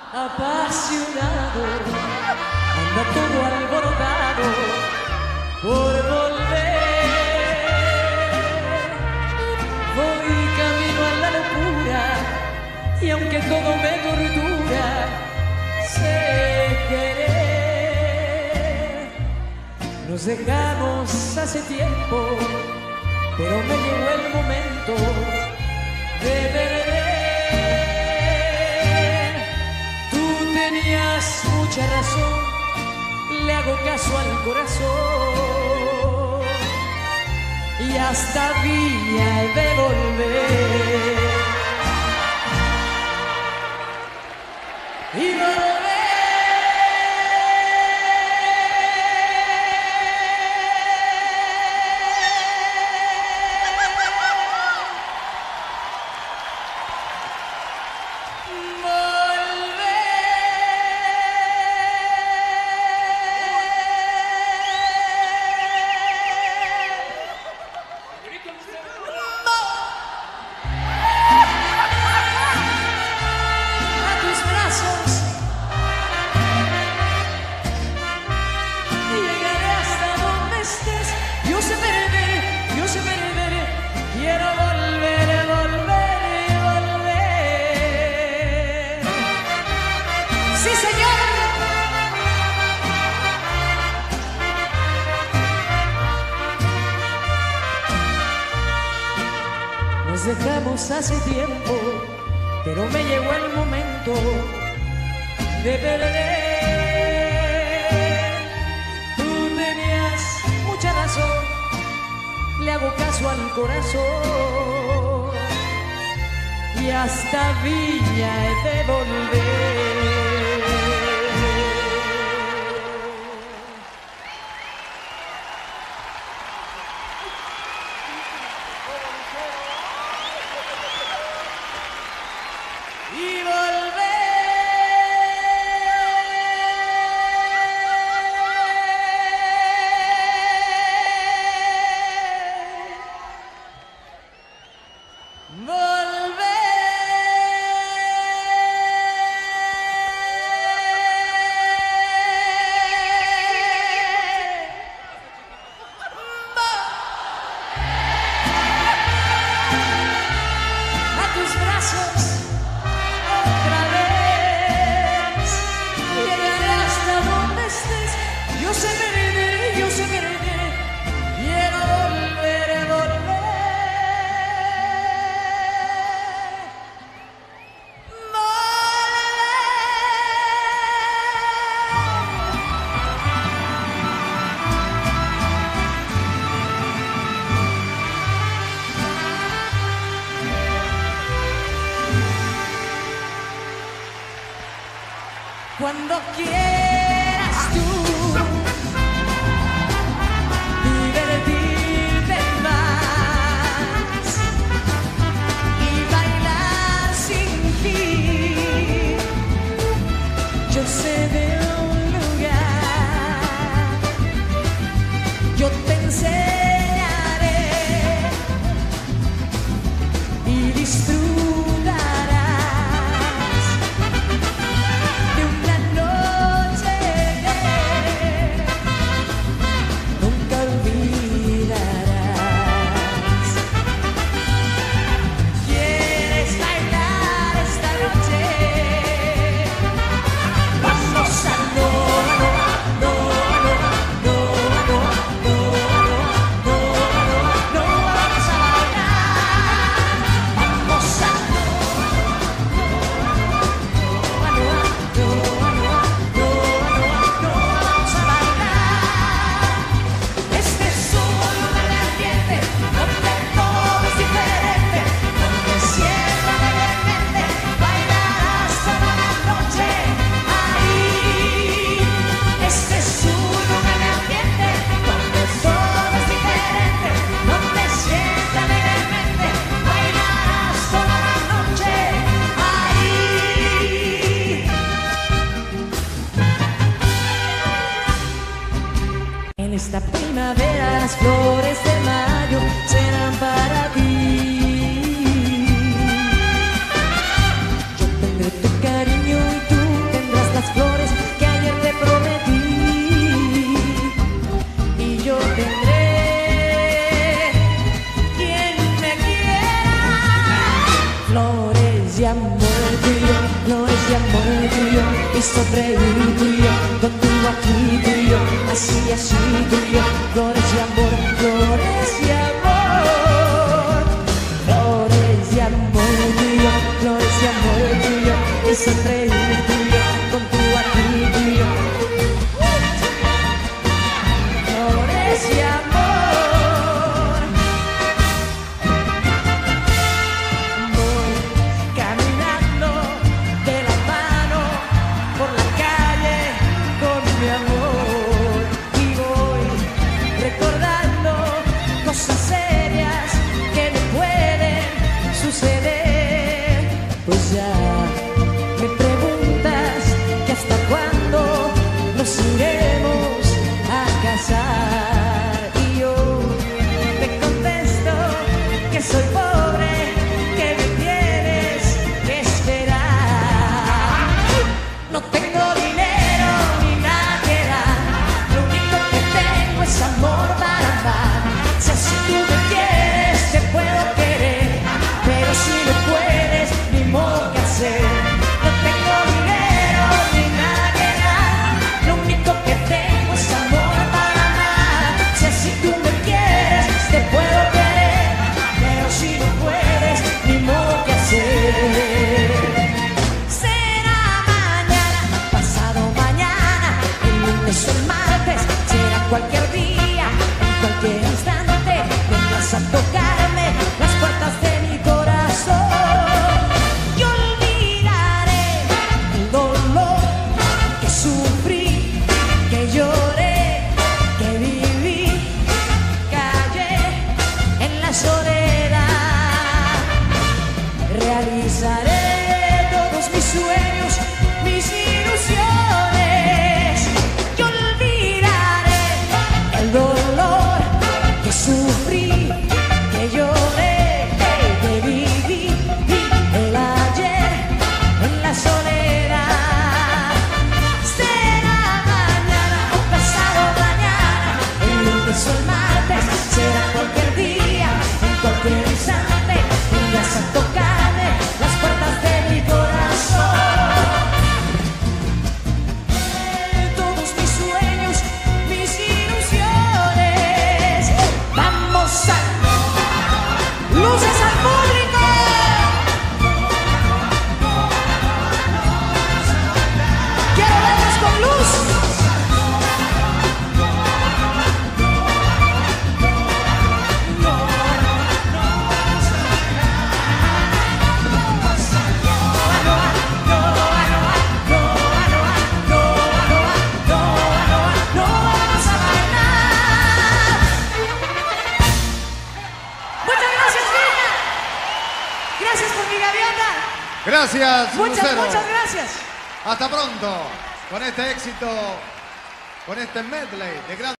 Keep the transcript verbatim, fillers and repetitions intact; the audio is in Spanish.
apasionado, anda todo alborotado por volver. Voy camino a la locura y aunque todo me tortura, sé querer. Nos dejamos hace tiempo, pero me llegó el momento de perder. Tú tenías mucha razón, le hago caso al corazón y hasta vía de volver. Y volver. Nos dejamos hace tiempo, pero me llegó el momento de perder. Tú tenías mucha razón, le hago caso al corazón y hasta vía de volver. Y volver. Cuando quieras tú divertirte más y bailar sin fin, yo sé de un lugar, yo te enseñaré y disfrutarás de una noche que nunca olvidarás. ¿Quieres bailar esta noche? Vamos a no, no, no, no, no, no, no, no, no, vamos a bailar. Vamos a no, no, no, no, no, no, no, vamos a bailar. Este es un lugar ardiente, donde todo es diferente, donde siempre alegremente bailarás toda la noche. Ahí, este es un lugar ardiente, donde todo es diferente, donde siempre alegremente bailarás toda la noche. Ahí. En esta primavera las flores de mayo serán para ti. Yo tendré tu cariño y tú así tú y yo, flores y amor, flores y amor, flores y amor tú y yo, flores y amor tú y yo, y sonreír tú y yo, con tu aquí tú y yo, flores y amor. Voy caminando de la mano por la calle con mi amor y voy recordando cosas serias que me pueden suceder. Pues ya me preguntas que hasta cuándo nos iremos a casar y yo te contesto que soy pobre, que me tienes que esperar. No tengo dinero ni nada que dar, lo único que tengo es amor para amar. Si así tú me quieres te puedo querer, pero si no puedes ni modo que hacer. No tengo dinero ni nada que dar, lo único que tengo es amor para amar. Si así tú me quieres te puedo querer, pero si no puedes ni modo que hacer. Será mañana, pasado mañana, el lunes o el martes, será cualquier día, en cualquier instante, vendrás a tocarme las puertas de mi corazón. Yo olvidaré el dolor que sufrí, que lloré, que viví, callé en la soledad. Realizaré todos mis sueños, mis ilusiones. Yo olvidaré el dolor que sufrí, que lloré, que viví, el ayer en la soledad. Será mañana o pasado mañana, el lunes o el martes, será cualquier día, en cualquier instante, vendrás a tocarme las puertas de mi corazón. Todos mis sueños, mis ilusiones. Vamos a luces al público. Quiero verlos con luz. No vamos a bailar. Muchas gracias, Villa. Gracias por mi gaviota. Gracias, Muchas, Lucero. muchas gracias. Hasta pronto con este éxito, con este medley de gran